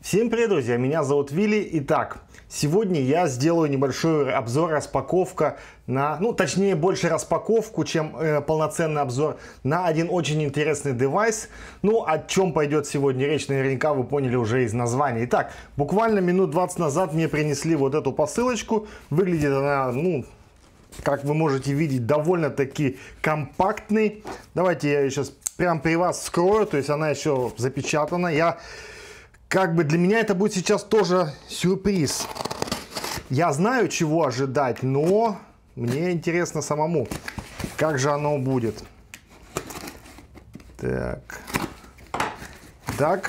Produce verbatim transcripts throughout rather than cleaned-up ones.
Всем привет, друзья! Меня зовут Вилли. Итак, сегодня я сделаю небольшой обзор, распаковка на, ну, точнее, больше распаковку, чем э, полноценный обзор на один очень интересный девайс. Ну, о чем пойдет сегодня речь, наверняка вы поняли уже из названия. Итак, буквально минут двадцать назад мне принесли вот эту посылочку. Выглядит она, ну, как вы можете видеть, довольно-таки компактный. Давайте я ее сейчас прямо при вас вскрою, то есть она еще запечатана. Я... Как бы для меня это будет сейчас тоже сюрприз. Я знаю, чего ожидать, но мне интересно самому, как же оно будет. Так. Так.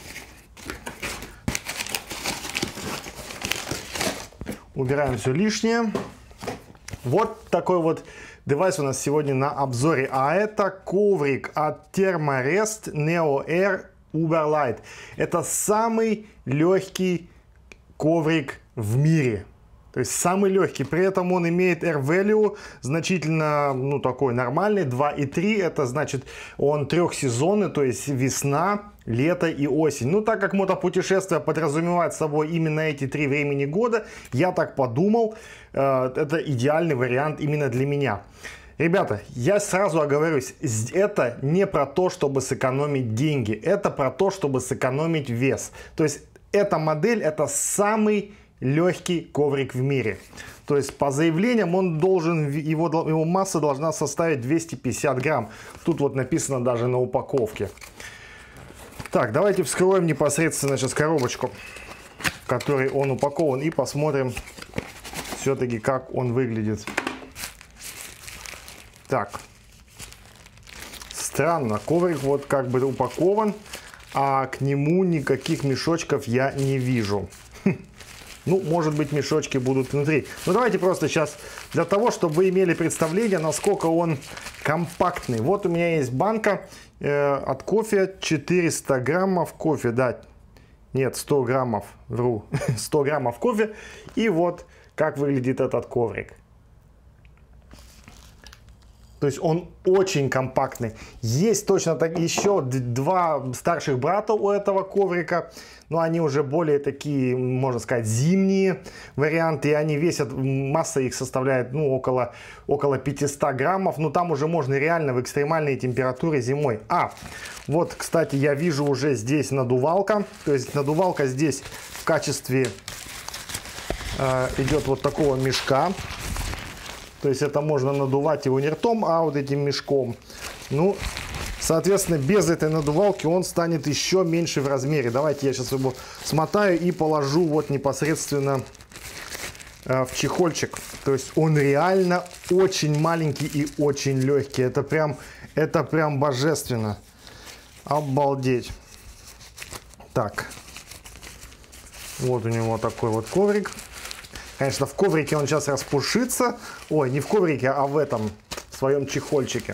Убираем все лишнее. Вот такой вот девайс у нас сегодня на обзоре. А это коврик от Thermarest Neo Air Uberlight. Это самый легкий коврик в мире. То есть самый легкий. При этом он имеет Air Value значительно, ну, такой нормальный, два и три. Это значит, он трехсезонный, то есть весна, лето и осень. Ну, так как мотопутешествие подразумевает собой именно эти три времени года, я так подумал, э, это идеальный вариант именно для меня. Ребята, я сразу оговорюсь, это не про то, чтобы сэкономить деньги, это про то, чтобы сэкономить вес. То есть эта модель, это самый легкий коврик в мире. То есть по заявлениям он должен, его, его масса должна составить двести пятьдесят грамм. Тут вот написано даже на упаковке. Так, давайте вскроем непосредственно сейчас коробочку, в которой он упакован, и посмотрим все-таки, как он выглядит. Так, странно, коврик вот как бы упакован, а к нему никаких мешочков я не вижу. Ну, может быть, мешочки будут внутри. Ну, давайте просто сейчас, для того, чтобы вы имели представление, насколько он компактный. Вот у меня есть банка э, от кофе, четыреста граммов кофе, да, нет, сто граммов, вру, сто граммов кофе. И вот как выглядит этот коврик. То есть он очень компактный. Есть точно так еще два старших брата у этого коврика. Но они уже более такие, можно сказать, зимние варианты. И они весят, масса их составляет, ну, около, около пятисот граммов. Но там уже можно реально в экстремальные температуры зимой. А, вот, кстати, я вижу уже здесь надувалка. То есть надувалка здесь в качестве э, идет вот такого мешка. То есть это можно надувать его не ртом, а вот этим мешком. Ну, соответственно, без этой надувалки он станет еще меньше в размере. Давайте я сейчас его смотаю и положу вот непосредственно э, в чехольчик. То есть он реально очень маленький и очень легкий. Это прям, это прям божественно. Обалдеть. Так. Вот у него такой вот коврик. Конечно, в коврике он сейчас распушится. Ой, не в коврике, а в этом, в своем чехольчике.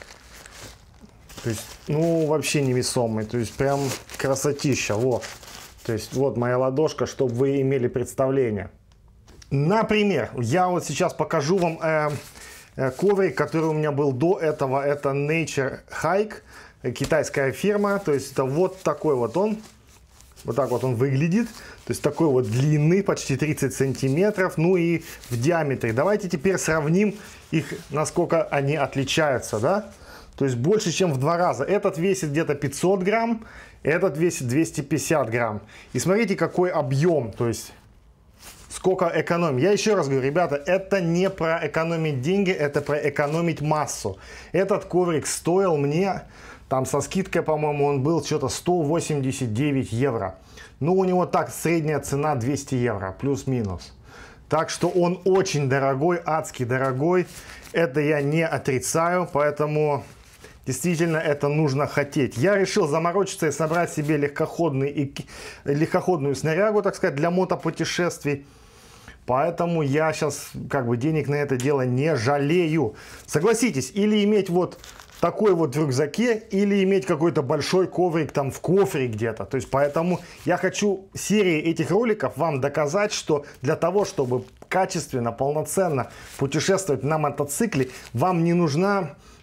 То есть, ну, вообще невесомый. То есть, прям красотища. Вот. То есть, вот моя ладошка, чтобы вы имели представление. Например, я вот сейчас покажу вам э, э, коврик, который у меня был до этого. Это Nature Hike, китайская фирма. То есть, это вот такой вот он. Вот так вот он выглядит. То есть такой вот длины, почти тридцать сантиметров, ну и в диаметре. Давайте теперь сравним их, насколько они отличаются, да? То есть больше, чем в два раза. Этот весит где-то пятьсот грамм, этот весит двести пятьдесят грамм. И смотрите, какой объем, то есть сколько экономим. Я еще раз говорю, ребята, это не про экономить деньги, это про экономить массу. Этот коврик стоил мне... Там со скидкой, по-моему, он был что-то сто восемьдесят девять евро. Ну, у него так средняя цена двести евро, плюс-минус. Так что он очень дорогой, адски дорогой. Это я не отрицаю, поэтому действительно это нужно хотеть. Я решил заморочиться и собрать себе легкоходный, и, легкоходную снарягу, так сказать, для мотопутешествий. Поэтому я сейчас как бы денег на это дело не жалею. Согласитесь, или иметь вот... такой вот в рюкзаке, или иметь какой-то большой коврик там в кофре где-то. То есть поэтому я хочу серии этих роликов вам доказать, что для того, чтобы качественно, полноценно путешествовать на мотоцикле, вам не нужна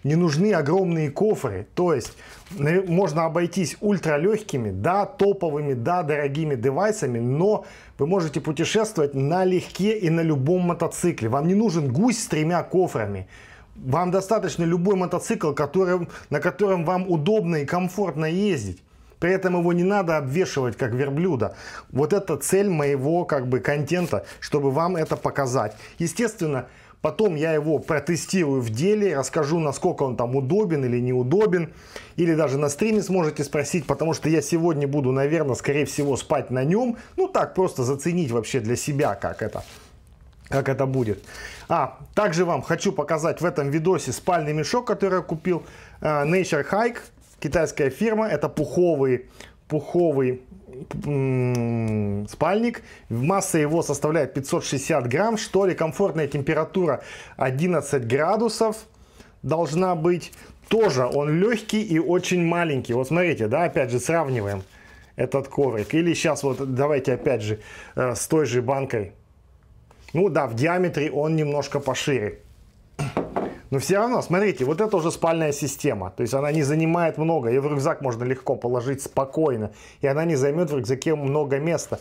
не нужны огромные кофры. То есть можно обойтись ультралегкими, да, топовыми, да, дорогими девайсами, но вы можете путешествовать налегке и на любом мотоцикле. Вам не нужен гусь с тремя кофрами. Вам достаточно любой мотоцикл, который, на котором вам удобно и комфортно ездить. При этом его не надо обвешивать как верблюда. Вот это цель моего как бы контента, чтобы вам это показать. Естественно, потом я его протестирую в деле, расскажу, насколько он там удобен или неудобен. Или даже на стриме сможете спросить, потому что я сегодня буду, наверное, скорее всего спать на нем. Ну так, просто заценить вообще для себя, как это, как это будет. А, также вам хочу показать в этом видосе спальный мешок, который я купил. Nature Hike. Китайская фирма, это пуховый, пуховый м-м, спальник. Масса его составляет пятьсот шестьдесят грамм, что ли. Комфортная температура одиннадцать градусов должна быть. Тоже он легкий и очень маленький. Вот смотрите, да, опять же сравниваем этот коврик. Или сейчас вот давайте опять же э, с той же банкой. Ну да, в диаметре он немножко пошире. Но все равно, смотрите, вот это уже спальная система. То есть она не занимает много. Ее в рюкзак можно легко положить спокойно. И она не займет в рюкзаке много места.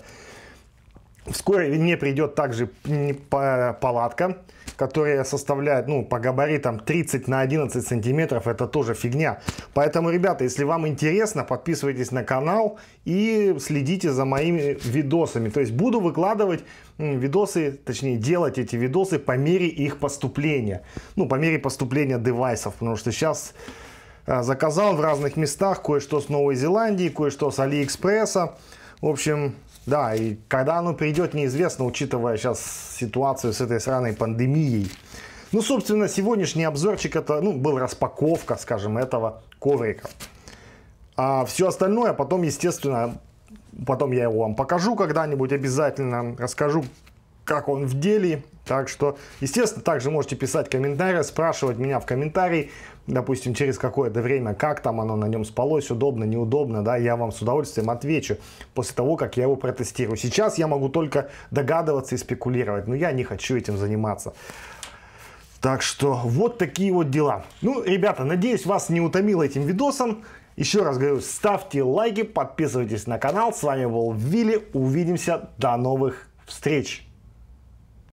Вскоре мне придет также палатка, которая составляет, ну, по габаритам тридцать на одиннадцать сантиметров. Это тоже фигня. Поэтому, ребята, если вам интересно, подписывайтесь на канал и следите за моими видосами. То есть буду выкладывать видосы, точнее делать эти видосы по мере их поступления. Ну, по мере поступления девайсов. Потому что сейчас заказал в разных местах кое-что с Новой Зеландии, кое-что с Алиэкспресса. В общем... Да, и когда оно придет, неизвестно, учитывая сейчас ситуацию с этой сраной пандемией. Ну, собственно, сегодняшний обзорчик, это, ну, был распаковка, скажем, этого коврика. А все остальное потом, естественно, потом я его вам покажу когда-нибудь обязательно, расскажу, как он в деле. Так что, естественно, также можете писать комментарии, спрашивать меня в комментарии, допустим, через какое-то время, как там оно на нем спалось, удобно, неудобно, да, я вам с удовольствием отвечу после того, как я его протестирую. Сейчас я могу только догадываться и спекулировать, но я не хочу этим заниматься. Так что вот такие вот дела. Ну, ребята, надеюсь, вас не утомило этим видосом. Еще раз говорю, ставьте лайки, подписывайтесь на канал. С вами был Вилли, увидимся, до новых встреч.